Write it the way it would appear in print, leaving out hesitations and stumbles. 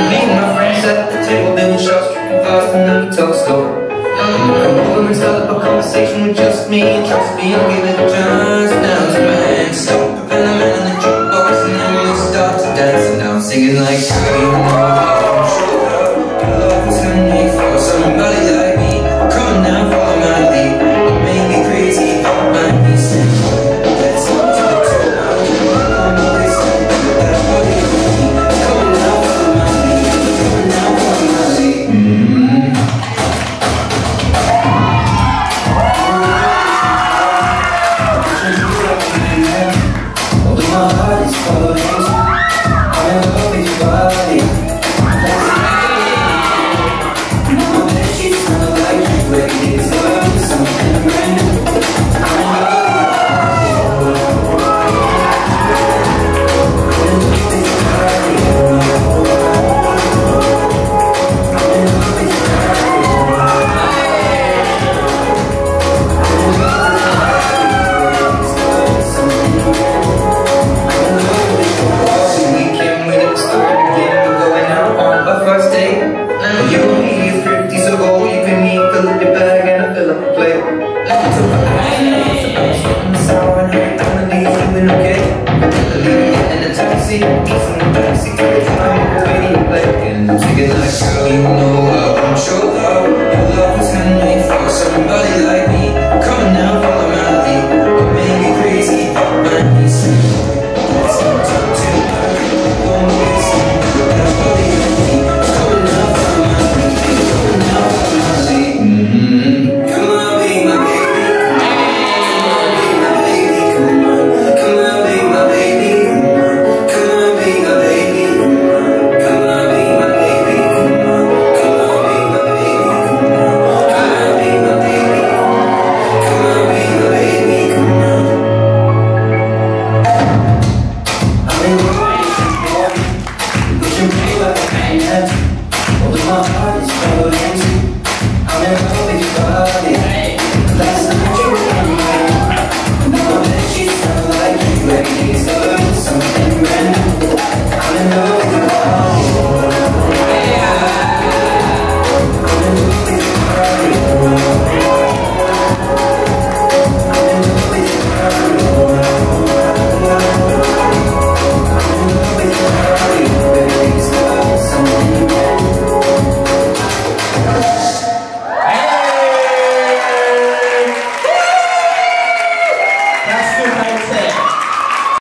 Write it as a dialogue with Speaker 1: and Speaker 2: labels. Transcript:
Speaker 1: Me and my friends sat at the table, doing shots, drinking fast, and then we talk slow. Come over and start up a conversation with just me, and trust me, I'll give it a chance. Now it's man, stop the man on the jukebox, and then we'll start to dance. And now I'm singing like, girl, you know I'm sure love is handmade for somebody like me. Come on now, follow my lead. You make me crazy, don't mind me saying, let's go to the top now. I'm always thinking about that body of me. Come on now, follow my lead. Come on now, follow my lead. Although my heart is falling, I'm in love with your body. My bed sheets smell like you, but it's love with something brand new. Although my heart is falling, I'm in love with you.